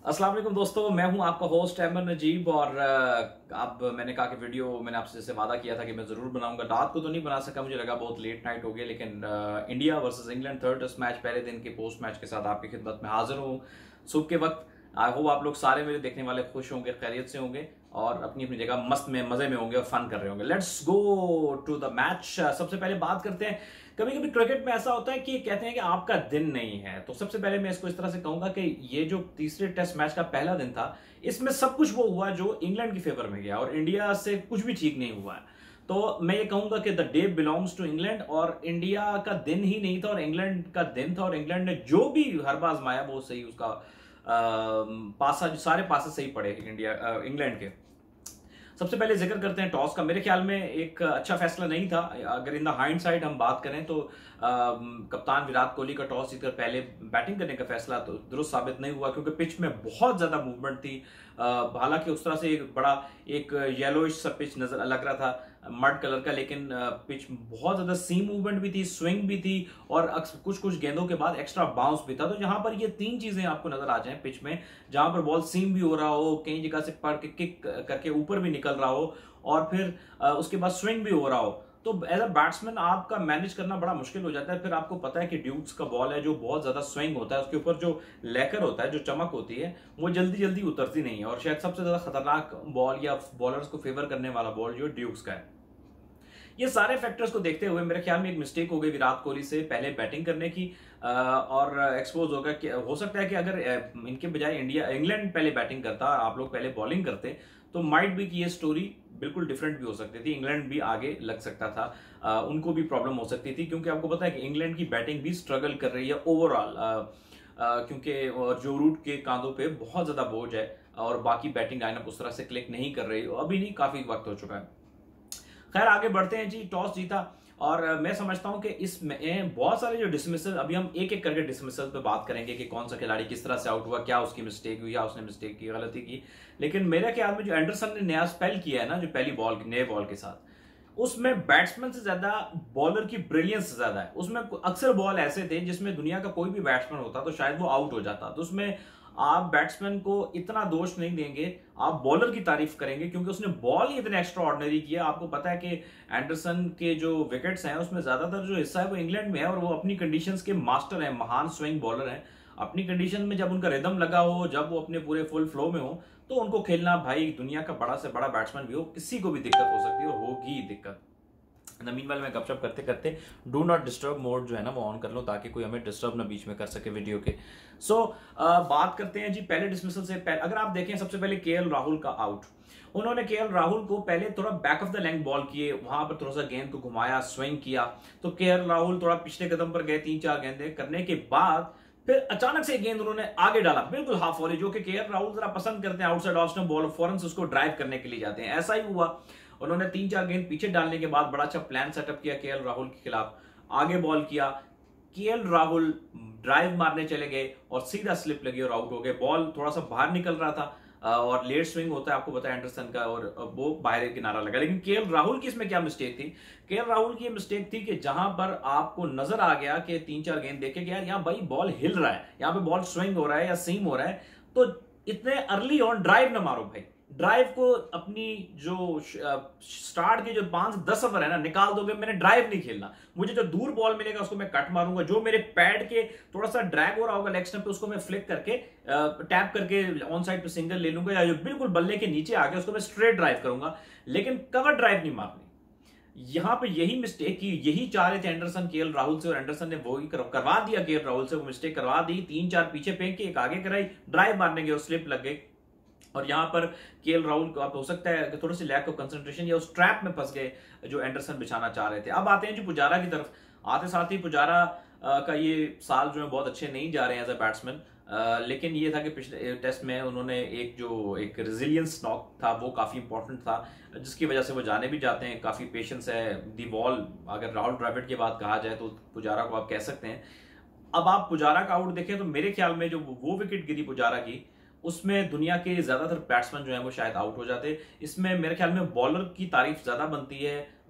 अस्सलाम वालेकुम दोस्तों, मैं हूं आपका होस्ट अहमद नजीब। और अब मैंने कहा कि वीडियो मैंने आपसे जैसे वादा किया था कि मैं ज़रूर बनाऊंगा। रात को तो नहीं बना सका, मुझे लगा बहुत लेट नाइट हो गया, लेकिन India versus England third test match पहले दिन के पोस्ट मैच के साथ आपकी खिदमत में हाजिर हूं सुबह के वक्त। आई होप आप लोग सारे मेरे देखने वाले खुश होंगे, खैरियत से होंगे और अपनी अपनी जगह मस्त में मजे में होंगे और फन कर रहे होंगे। Let's go to the match. सबसे पहले बात करते हैं, कभी कभी क्रिकेट में ऐसा होता है कि कहते हैं कि आपका दिन नहीं है, तो सबसे पहले मैं इसको इस तरह से कहूंगा कि ये जो तीसरे टेस्ट मैच का पहला दिन था, इसमें सब कुछ वो हुआ जो इंग्लैंड की फेवर में गया और इंडिया से कुछ भी ठीक नहीं हुआ है। तो मैं ये कहूंगा कि the day belongs to England, और इंडिया का दिन ही नहीं था और इंग्लैंड का दिन था। और इंग्लैंड ने जो भी हरबा आजमाया वो सही, उसका पासा, सारे पासे सही पड़े इंग्लैंड के। सबसे पहले जिक्र करते हैं टॉस का। मेरे ख्याल में एक अच्छा फैसला नहीं था। अगर इन द हाइंडसाइड हम बात करें तो कप्तान विराट कोहली का टॉस जीतकर पहले बैटिंग करने का फैसला तो दुरुस्त साबित नहीं हुआ, क्योंकि पिच में बहुत ज्यादा मूवमेंट थी। हालांकि उस तरह से एक येलोइश सा पिच नजर लग रहा था, मड कलर का, लेकिन पिच बहुत ज्यादा सीम मूवमेंट भी थी, स्विंग भी थी और कुछ कुछ गेंदों के बाद एक्स्ट्रा बाउंस भी था। तो जहां पर ये तीन चीजें आपको नजर आ जाएं पिच में, जहां पर बॉल सीम भी हो रहा हो, कई जगह से पड़ के किक करके ऊपर भी निकल रहा हो और फिर उसके बाद स्विंग भी हो रहा हो, तो एज अ बैट्समैन आपका मैनेज करना बड़ा मुश्किल हो जाता है। फिर आपको पता है कि ड्यूक्स का बॉल है जो बहुत ज्यादा स्विंग होता है, उसके ऊपर जो लेकर होता है, जो चमक होती है, वो जल्दी जल्दी उतरती नहीं है। और शायद सबसे ज्यादा खतरनाक बॉल या बॉलर्स को फेवर करने वाला बॉल जो ड्यूक्स का है। ये सारे फैक्टर्स को देखते हुए मेरे ख्याल में एक मिस्टेक हो गई विराट कोहली से पहले बैटिंग करने की, और एक्सपोज होगा कि हो सकता है कि अगर इनके बजाय इंग्लैंड पहले बैटिंग करता और आप लोग पहले बॉलिंग करते तो माइट भी कि ये स्टोरी बिल्कुल डिफरेंट भी हो सकती थी, इंग्लैंड भी आगे लग सकता था, उनको भी प्रॉब्लम हो सकती थी, क्योंकि आपको पता है कि इंग्लैंड की बैटिंग भी स्ट्रगल कर रही है ओवरऑल, क्योंकि जो रूट के कांधों पे बहुत ज्यादा बोझ है और बाकी बैटिंग लाइनअप उस तरह से क्लिक नहीं कर रही, अभी नहीं, काफी वक्त हो चुका है। खैर आगे बढ़ते हैं जी। टॉस जीता और मैं समझता हूं कि इसमें बहुत सारे जो डिसमिसल, अभी हम एक एक करके डिसमिसल पे बात करेंगे कि कौन सा खिलाड़ी किस तरह से आउट हुआ, क्या उसकी मिस्टेक हुई या उसने मिस्टेक की, गलती की। लेकिन मेरे ख्याल में जो एंडरसन ने नया स्पेल किया है ना, जो पहली बॉल नए बॉल के साथ, उसमें बैट्समैन से ज्यादा बॉलर की ब्रिलियंस ज्यादा है। उसमें अक्सर बॉल ऐसे थे जिसमें दुनिया का कोई भी बैट्समैन होता तो शायद वो आउट हो जाता, तो उसमें आप बैट्समैन को इतना दोष नहीं देंगे, आप बॉलर की तारीफ करेंगे, क्योंकि उसने बॉल ही इतने एक्स्ट्रा ऑर्डिनरी किया। आपको पता है कि एंडरसन के जो विकेट्स हैं उसमें ज्यादातर जो हिस्सा है वो इंग्लैंड में है और वो अपनी कंडीशंस के मास्टर हैं, महान स्विंग बॉलर हैं। अपनी कंडीशन में जब उनका रिदम लगा हो, जब वो अपने पूरे फुल फ्लो में हो, तो उनको खेलना, भाई दुनिया का बड़ा से बड़ा बैट्समैन भी हो, किसी को भी दिक्कत हो सकती है और होगी दिक्कत। मीनवाइल मैं गपशप करते करते डू नॉट डिस्टर्ब मोड जो है ना वो ऑन कर लो, ताकि कोई हमें डिस्टर्ब ना बीच में कर सके वीडियो के। बात करते हैं जी पहले डिसमिसल से। अगर आप देखें, सबसे पहले केएल राहुल का आउट, उन्होंने केएल राहुल को पहले थोड़ा back of the length ball किए, वहां पर थोड़ा सा गेंद को घुमाया, स्विंग किया, तो केएल राहुल थोड़ा पिछले कदम पर गए, 3-4 गेंदे करने के बाद फिर अचानक से गेंद उन्होंने आगे डाला, बिल्कुल हाफ वॉली, जो कि केएल राहुल जरा पसंद करते हैं, आउटसाइड ऑफ स्टंप बॉल, फौरन से उसको ड्राइव करने के लिए जाते हैं। ऐसा ही हुआ, उन्होंने 3-4 गेंद पीछे डालने के बाद बड़ा अच्छा प्लान सेटअप किया केएल राहुल के खिलाफ, आगे बॉल किया, केएल राहुल ड्राइव मारने चले गए और सीधा स्लिप लगी और आउट हो गए। बॉल थोड़ा सा बाहर निकल रहा था और लेट स्विंग होता है, आपको पता है एंडरसन का, और वो बाहर किनारा लगा। लेकिन केएल राहुल की इसमें क्या मिस्टेक थी? केएल राहुल की मिस्टेक थी कि जहां पर आपको नजर आ गया कि 3-4 गेंद देखे गया, यहाँ भाई बॉल हिल रहा है, यहाँ पे बॉल स्विंग हो रहा है या सीम हो रहा है, तो इतने अर्ली ऑन ड्राइव ना मारो भाई। ड्राइव को अपनी जो स्टार्ट के जो 5-10 ओवर है ना निकाल दोगे। मैंने ड्राइव नहीं खेलना, मुझे जो दूर बॉल मिलेगा उसको मैं कट मारूंगा, जो मेरे पैड के थोड़ा सा ड्रैग हो रहा होगा लेग स्टंप पे उसको मैं फ्लिक करके टैप करके ऑन साइड पे सिंगल ले लूंगा, या जो बिल्कुल बल्ले के नीचे आ गया उसको मैं स्ट्रेट ड्राइव करूंगा, लेकिन कवर ड्राइव नहीं मारनी। यहां पे यही मिस्टेक की, यही चाह रहे थे एंडरसन केएल राहुल से, और एंडरसन ने वही करवा दिया केएल राहुल से, वो मिस्टेक करवा दी। 3-4 पीछे फेंक के एक आगे कराई, ड्राइव मारने के स्लिप लग गई, और यहां पर केएल राहुल को आप हो सकता है कि थोड़ी सी लैक ऑफ कंसंट्रेशन या उस ट्रैप में फंस गए जो एंडरसन बिछाना चाह रहे थे। अब आते हैं जी पुजारा की तरफ। आते साथ ही पुजारा का ये साल जो है बहुत अच्छे नहीं जा रहे हैं एज ए बैट्समैन, लेकिन ये था कि पिछले टेस्ट में उन्होंने एक रेजिलियंस नॉक था, वो काफी इंपॉर्टेंट था, जिसकी वजह से वो जाने भी जाते हैं। काफी पेशेंस है, दी बॉल, अगर राहुल द्रविड़ की बात कहा जाए तो पुजारा को आप कह सकते हैं। अब आप पुजारा का आउट देखें तो मेरे ख्याल में जो वो विकेट गिरी पुजारा की, उसमें दुनिया के ज्यादातर बैट्समैन जो है वो शायद आउट हो जाते। इसमें मेरे ख्याल में बॉलर की तारीफ ज्यादा बनती है,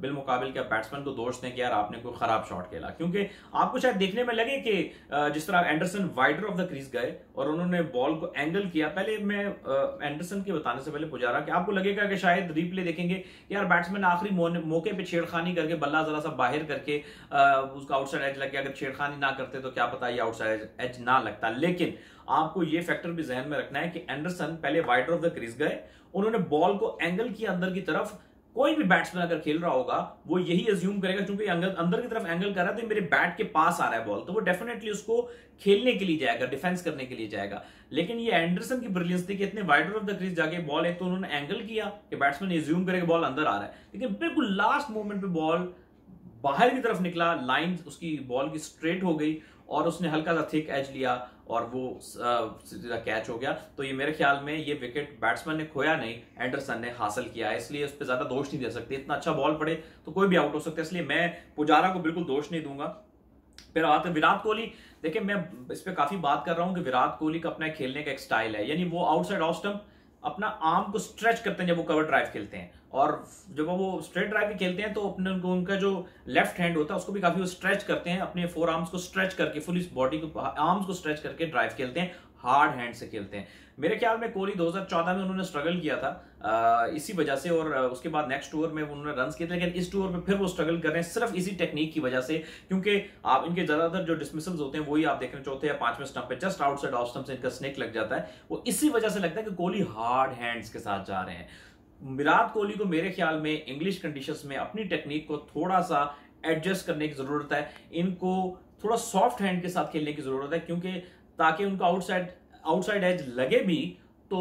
बिलमुकाबिल क्या बैट्समैन को दोष दें कि यार आपने कोई खराब शॉट खेला, क्योंकि आपको शायद देखने में लगे कि जिस तरह Anderson wider off the crease गए और उन्होंने बॉल को एंगल किया। पहले मैं एंडरसन के बताने से पहले पुजारा कि आपको लगेगा कि शायद रिप्ले देखेंगे कि यार बैट्समैन आखिरी मौके पे छेड़खानी करके बल्ला जरा सा बाहर करके उसका आउटसाइड एज लग गया, अगर छेड़खानी ना करते तो क्या पता ये आउटसाइड एज ना लगता। लेकिन आपको ये फैक्टर भी जहन में रखना है कि एंडरसन पहले वाइडर ऑफ द क्रीज गए, उन्होंने बॉल को एंगल किया अंदर की तरफ। कोई भी बैट्समैन अगर खेल रहा होगा वो यही अज्यूम करेगा क्योंकि अंदर की तरफ एंगल कर रहा है तो मेरे बैट के पास आ रहा है बॉल, तो वो डेफिनेटली उसको खेलने के लिए जाएगा, डिफेंस करने के लिए जाएगा। लेकिन ये एंडरसन की ब्रिलियंस थी कि इतने वाइडर ऑफ द क्रीज जाके बॉल, एक तो उन्होंने एंगल किया कि बैट्समैन अज्यूम करे कि बॉल अंदर आ रहा है, लेकिन बिल्कुल लास्ट मोमेंट पे बॉल बाहर की तरफ निकला, लाइन उसकी बॉल की स्ट्रेट हो गई और उसने हल्का सा थिक एज लिया और वो सीधा कैच हो गया। तो ये मेरे ख्याल में ये विकेट बैट्समैन ने खोया नहीं, एंडरसन ने हासिल किया है, इसलिए उस पर ज्यादा दोष नहीं दे सकते। इतना अच्छा बॉल पड़े तो कोई भी आउट हो सकता है, इसलिए मैं पुजारा को बिल्कुल दोष नहीं दूंगा। फिर आते विराट कोहली, देखिए मैं इस पे काफी बात कर रहा हूं कि विराट कोहली का अपना खेलने का एक स्टाइल है, यानी वो आउटसाइड ऑफ स्टंप अपना आर्म को स्ट्रेच करते हैं जब वो कवर ड्राइव खेलते हैं, और जब वो स्ट्रेट ड्राइव भी खेलते हैं तो अपने उनका जो लेफ्ट हैंड होता है उसको भी काफी वो स्ट्रेच करते हैं, अपने फोर आर्म्स को स्ट्रेच करके, फुल बॉडी को आर्म्स को स्ट्रेच करके ड्राइव खेलते हैं, हार्ड हैंड से खेलते हैं। मेरे ख्याल में कोहली 2014 में उन्होंने स्ट्रगल किया था इसी वजह से, और उसके बाद नेक्स्ट टूर में उन्होंने रन किए थे, लेकिन इस टूर में फिर वो स्ट्रगल कर रहे हैं सिर्फ इसी टेक्निक की वजह से, क्योंकि आप इनके ज्यादातर जो डिसमिसल्स होते हैं वही आप देख रहे हैं चौथे या पांचवें स्टंप पे जस्ट आउटसाइड ऑफ स्टंप से इनका स्नेक लग जाता है। वो इसी वजह से लगता है कि कोहली हार्ड हैंड्स के साथ जा रहे हैं। विराट कोहली को मेरे ख्याल में इंग्लिश कंडीशंस में अपनी टेक्निक को थोड़ा सा एडजस्ट करने की जरूरत है, इनको थोड़ा सॉफ्ट हैंड के साथ खेलने की जरूरत है, क्योंकि ताकि उनका आउटसाइड एज लगे भी तो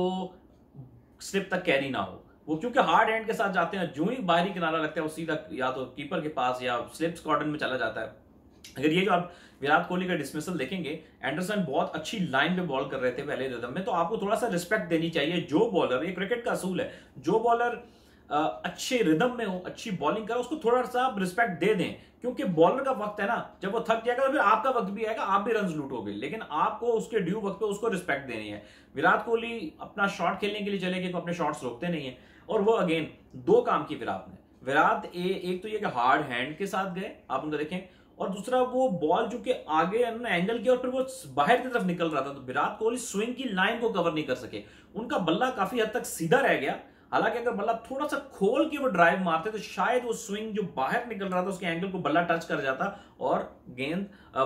स्लिप तक कैरी ना हो। वो क्योंकि हार्ड हैंड के साथ जाते हैं, जो ही बाहरी किनारा लगता है वो सीधा या तो कीपर के पास या स्लिप स्क्वाड्रन में चला जाता है। अगर ये जो आप विराट कोहली का डिसमिसल देखेंगे, एंडरसन बहुत अच्छी लाइन पे बॉल कर रहे थे पहले रिदम में, तो आपको थोड़ा सा रिस्पेक्ट देनी चाहिए। जो बॉलर, ये क्रिकेट का असूल है, जो बॉलर अच्छे रिदम में हो, अच्छी बॉलिंग करे, उसको थोड़ा सा आप रिस्पेक्ट दे दें, क्योंकि बॉलर का वक्त है ना, जब वो थक जाएगा तो फिर आपका वक्त भी आएगा, आप भी रन लूटोगे, लेकिन आपको उसके ड्यू वक्त पे उसको रिस्पेक्ट देनी है। विराट कोहली अपना शॉट खेलने के लिए चले गए, अपने शॉट्स रोकते नहीं है, और वो अगेन दो काम की विराट एक तो ये कि हार्ड हैंड के साथ गए, आप उनका देखें, और दूसरा वो बॉल जो कि आगे एंगल किया और फिर वो बाहर की तरफ निकल रहा था, तो विराट कोहली स्विंग की लाइन को कवर नहीं कर सके, उनका बल्ला काफी हद तक सीधा रह गया। हालांकि अगर बल्ला थोड़ा सा खोल के वो ड्राइव मारते तो शायद वो स्विंग जो बाहर निकल रहा था उसके एंगल को बल्ला टच कर जाता और गेंद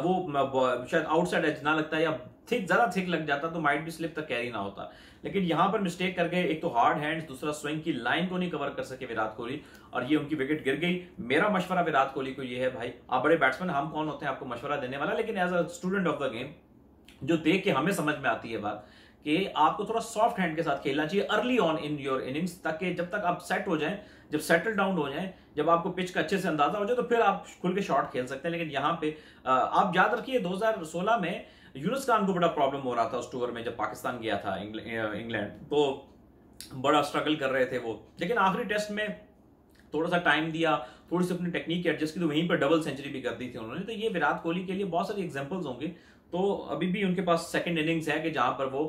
वो शायद आउटसाइड एज ना लगता या ज्यादा थिक लग जाता, तो माइट भी स्लिप तक कैरी ना होता। लेकिन यहां पर मिस्टेक कर गए, एक तो हार्ड हैंड्स, दूसरा स्विंग की लाइन को नहीं कवर कर सके विराट कोहली, और ये उनकी विकेट गिर गई। मेरा मशवरा विराट कोहली को ये है, भाई आप बड़े बैट्समैन, हम कौन होते हैं आपको मशवरा देने वाला, लेकिन as a student of the game जो देख के हमें समझ में आती है बात कि आपको थोड़ा सॉफ्ट हैंड के साथ खेलना चाहिए early on in your innings, ताकि जब तक आप सेट हो जाएं, जब सेटल डाउन हो जाएं, जब आपको पिच का अच्छे से अंदाजा हो जाए, तो फिर आप खुल के शॉट खेल सकते हैं। लेकिन यहाँ पे आप याद रखिए 2016 में यूनुस खान को बड़ा प्रॉब्लम हो रहा था उस टूर में, जब पाकिस्तान गया था इंग्लैंड, तो बड़ा स्ट्रगल कर रहे थे वो, लेकिन आखिरी टेस्ट में थोड़ा सा टाइम दिया, थोड़ी सी अपनी टेक्निक एडजस्ट की, तो वहीं पर डबल सेंचुरी भी कर दी थी उन्होंने। तो ये विराट कोहली के लिए बहुत सारी एग्जांपल्स होंगी, तो अभी भी उनके पास सेकंड इनिंग्स है कि जहां पर वो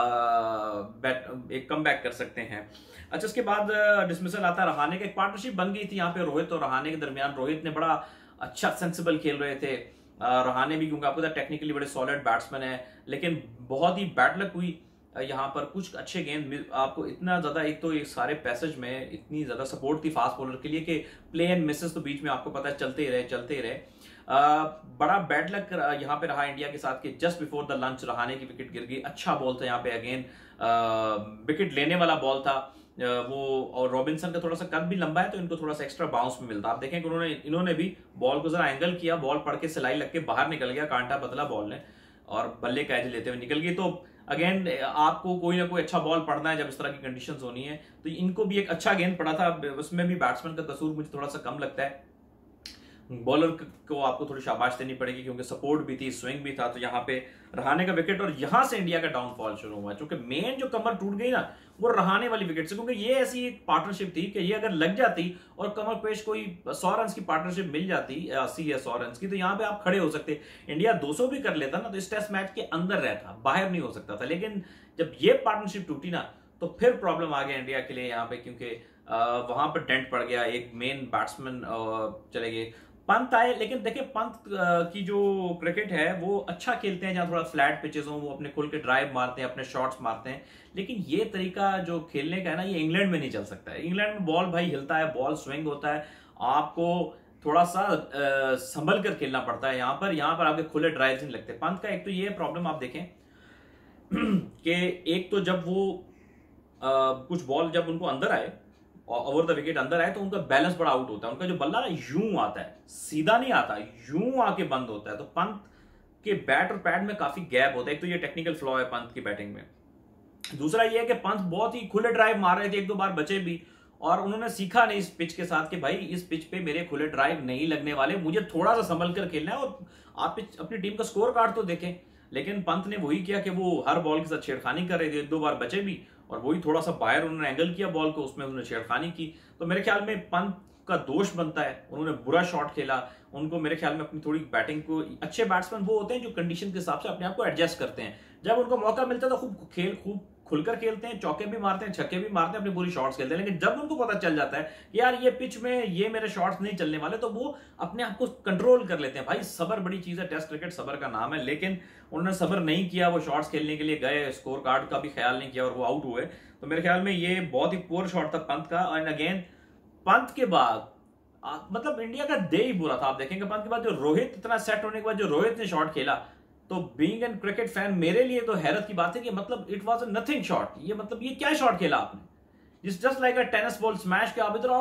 एक कम बैक कर सकते हैं। अच्छा, उसके बाद डिसमिसल आता है रहाणे का, एक पार्टनरशिप बन गई थी यहाँ पे रोहित और रहाणे के दरमियान। रोहित ने बड़ा अच्छा सेंसिबल खेल रहे थे, रहाणे भी, क्योंकि आपको टेक्निकली बड़े सॉलिड बैट्समैन है, लेकिन बहुत ही बैड लक हुई यहाँ पर। कुछ अच्छे गेंद आपको इतना ज्यादा, एक तो ये सारे पैसेज में इतनी ज्यादा सपोर्ट थी फास्ट बॉलर के लिए कि प्ले एंड मिसेस तो बीच में आपको पता है चलते ही रहे। बड़ा बैड लक यहाँ पे रहा इंडिया के साथ कि just before the lunch Rahane की विकेट गिर गई। अच्छा बॉल था यहाँ पे, अगेन विकेट लेने वाला बॉल था वो, और रॉबिन्सन का थोड़ा सा कद भी लंबा है तो इनको थोड़ा सा एक्स्ट्रा बाउंस भी मिलता। आप देखें कि इन्होंने भी बॉल को जरा एंगल किया, बॉल पड़ के सिलाई लग के बाहर निकल गया, कांटा पतला बॉल ने, और बल्ले का एज लेते हुए निकल गई। तो अगेन आपको कोई ना कोई अच्छा बॉल पड़ना है जब इस तरह की कंडीशंस होनी है, तो इनको भी एक अच्छा गेंद पड़ा था, उसमें भी बैट्समैन का कसूर मुझे थोड़ा सा कम लगता है। बॉलर को आपको थोड़ी शाबाश देनी पड़ेगी क्योंकि सपोर्ट भी थी, स्विंग भी था, तो यहाँ पे रहाणे का विकेट, और यहां से इंडिया का डाउनफॉल शुरू हुआ, क्योंकि मेन जो कमर टूट गई ना वो रहाणे वाली विकेट से, क्योंकि ये ऐसी एक पार्टनरशिप थी कि ये अगर लग जाती और कमर पेश कोई 100 रन की पार्टनरशिप मिल जाती, 80 या 100 रन की, तो यहाँ पे आप खड़े हो सकते। इंडिया 200 भी कर लेता ना तो इस टेस्ट मैच के अंदर रहता, बाहर नहीं हो सकता था। लेकिन जब ये पार्टनरशिप टूटी ना तो फिर प्रॉब्लम आ गया इंडिया के लिए यहाँ पे, क्योंकि वहां पर डेंट पड़ गया, एक मेन बैट्समैन चले गए। पंत आए, लेकिन देखिए पंत की जो क्रिकेट है वो अच्छा खेलते हैं, जहां थोड़ा फ्लैट पिचेस हो, वो अपने खुल के ड्राइव मारते हैं, अपने शॉट्स मारते हैं। लेकिन ये तरीका जो खेलने का है ना, ये इंग्लैंड में नहीं चल सकता है। इंग्लैंड में बॉल भाई हिलता है, बॉल स्विंग होता है, आपको थोड़ा सा संभल कर खेलना पड़ता है। यहाँ पर आपके खुले ड्राइव नहीं लगते। पंत का एक तो ये प्रॉब्लम आप देखें कि एक तो जब वो कुछ बॉल जब उनको अंदर आए, ओवर द विकेट अंदर आए, तो उनका बैलेंस बड़ा आउट होता है। उनका जो बल्ला ना यूं आता है, सीधा नहीं आता, यूं आके बंद होता है। तो पंत के बैट और पैड में काफी गैप होता है। एक तो ये टेक्निकल फ्लॉ है पंत की बैटिंग में। दूसरा ये है कि पंत बहुत ही खुले ड्राइव मार रहे थे, एक दो बार बचे भी, और उन्होंने सीखा नहीं इस पिच के साथ कि भाई इस पिच पे मेरे खुले ड्राइव नहीं लगने वाले, मुझे थोड़ा सा संभल कर खेलना है। और आप अपनी टीम का स्कोर कार्ड तो देखें। लेकिन पंत ने वही किया कि वो हर बॉल के साथ छेड़खानी कर रहे थे, एक दो बार बचे भी, और वही थोड़ा सा बाहर उन्होंने एंगल किया बॉल को, उसमें उन्होंने छेड़खानी की। तो मेरे ख्याल में पंत का दोष बनता है, उन्होंने बुरा शॉट खेला। उनको मेरे ख्याल में अपनी थोड़ी बैटिंग को, अच्छे बैट्समैन वो होते हैं जो कंडीशन के हिसाब से अपने आप को एडजस्ट करते हैं। जब उनको मौका मिलता है तो खूब खुलकर खेलते हैं, चौके भी मारते हैं, छक्के भी मारते हैं, अपनी पूरी शॉट्स खेलते हैं। लेकिन जब उनको पता चल जाता है कि यार ये पिच में ये मेरे शॉट्स नहीं चलने वाले, तो वो अपने आप को कंट्रोल कर लेते हैं। भाई सब्र बड़ी चीज है, टेस्ट क्रिकेट सब्र का नाम है। लेकिन उन्होंने सब्र नहीं किया, वो शॉट्स खेलने के लिए गए, स्कोर कार्ड का भी ख्याल नहीं किया और वो आउट हुए। तो मेरे ख्याल में ये बहुत ही पुअर शॉट था पंत का। एंड अगेन पंत के बाद मतलब इंडिया का डे ही बुरा था। आप देखेंगे पंत के बाद जो रोहित, इतना सेट होने के बाद जो रोहित ने शॉट खेला, तो बीइंग एन क्रिकेट फैन मेरे लिए तो हैरत की बात है कि मतलब it was a nothing shot. ये मतलब ये क्या शॉट खेला आपने, just like a tennis ball smash के, आप इधर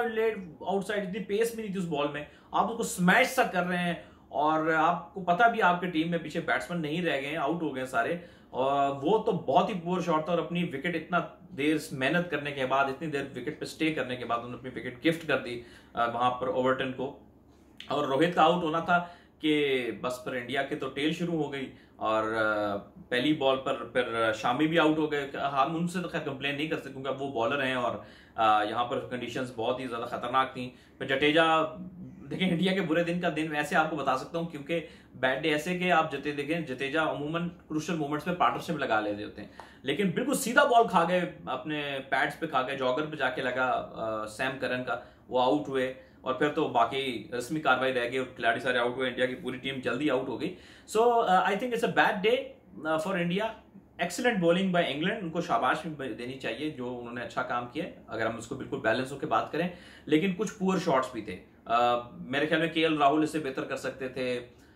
आउटसाइड इतनी पेस भी नहीं थी उस बॉल में, आप उसको स्मैश सा कर रहे हैं। और आपको पता भी आपके टीम में पीछे बैट्समैन नहीं रह गए, आउट हो गए सारे। और वो तो बहुत ही पुअर शॉट था। और अपनी विकेट इतना देर मेहनत करने के बाद, इतनी देर विकेट पे स्टे करने के बाद उन्होंने अपनी विकेट गिफ्ट कर दी वहां पर ओवरटन को। और रोहित का आउट होना था कि बस पर इंडिया के तो टेल शुरू हो गई। और पहली बॉल पर फिर शामी भी आउट हो गए। हम उनसे तो खैर कंप्लेन नहीं कर सकते क्योंकि वो बॉलर हैं और यहाँ पर कंडीशंस बहुत ही ज्यादा खतरनाक थी। फिर जडेजा, देखिए इंडिया के बुरे दिन का दिन ऐसे आपको बता सकता हूँ क्योंकि बैड डे ऐसे कि आप देखें जडेजा अमूमन क्रूशियल मोमेंट्स में पार्टनरशिप लगा लेते होते हैं, लेकिन बिल्कुल सीधा बॉल खा गए, अपने पैड्स पे खा गए, जॉगर पे जाके लगा सैम करन का, वो आउट हुए। और फिर तो बाकी रस्मी कार्रवाई रह गई और खिलाड़ी सारे आउट हुए, इंडिया की पूरी टीम जल्दी आउट हो गई। So I think it's a bad day for India. Excellent bowling by England, उनको शाबाश भी देनी चाहिए जो उन्होंने अच्छा काम किया, अगर हम उसको बिल्कुल बैलेंस होकर बात करें। लेकिन कुछ पुअर शॉट्स भी थे। मेरे ख्याल में केएल राहुल इससे बेहतर कर सकते थे,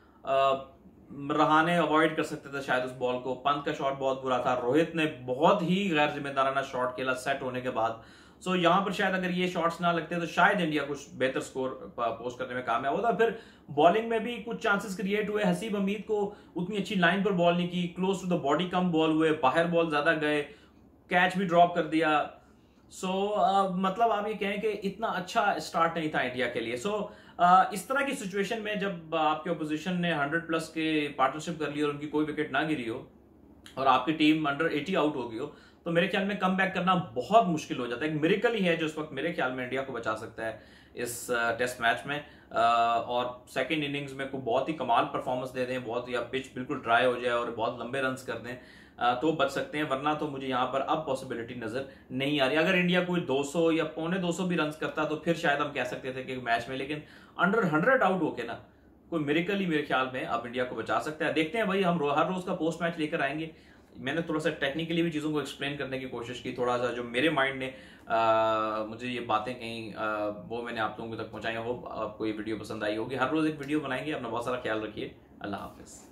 रहाणे अवॉइड कर सकते थे शायद उस बॉल को। पंत का शॉट बहुत बुरा था, रोहित ने बहुत ही गैर जिम्मेदाराना शॉट खेला सेट होने के बाद। सो यहाँ पर शायद अगर ये शॉट्स ना लगते तो शायद इंडिया कुछ बेहतर स्कोर पोस्ट करने में कामयाब होता। फिर बॉलिंग में भी कुछ चांसेस क्रिएट हुए। हसीब हमीद को उतनी अच्छी लाइन पर बॉल नहीं की, क्लोज टू द बॉडी कम बॉल हुए, बाहर बॉल ज्यादा गए, कैच भी ड्रॉप कर दिया। मतलब आप ये कहें कि इतना अच्छा स्टार्ट नहीं था इंडिया के लिए। इस तरह की सिचुएशन में जब आपके ऑपोजिशन ने 100+ के पार्टनरशिप कर ली और उनकी कोई विकेट ना गिरी हो और आपकी टीम अंडर 80 आउट हो गई हो, तो मेरे ख्याल में कम बैक करना बहुत मुश्किल हो जाता है। एक मिरेकल ही है जो इस वक्त मेरे ख्याल में इंडिया को बचा सकता है इस टेस्ट मैच में। और सेकंड इनिंग्स में कोई बहुत ही कमाल परफॉर्मेंस दे दें, बहुत ही पिच बिल्कुल ड्राई हो जाए और बहुत लंबे रन्स कर दें, तो बच सकते हैं। वरना तो मुझे यहाँ पर अब पॉसिबिलिटी नजर नहीं आ रही। अगर इंडिया कोई 200 या 250 भी रन्स करता तो फिर शायद हम कह सकते थे कि मैच में, लेकिन अंडर 100 आउट होके ना कोई मिरेकल ही मेरे ख्याल में अब इंडिया को बचा सकता है। देखते हैं भाई, हम हर रोज का पोस्ट मैच लेकर आएंगे। मैंने थोड़ा सा टेक्निकली भी चीज़ों को एक्सप्लेन करने की कोशिश की, थोड़ा सा जो मेरे माइंड ने मुझे ये बातें कहीं वो मैंने आप लोगों तक पहुंचाई। हो आपको ये वीडियो पसंद आई होगी। हर रोज एक वीडियो बनाएंगे। अपना बहुत सारा ख्याल रखिए। अल्लाह हाफिज।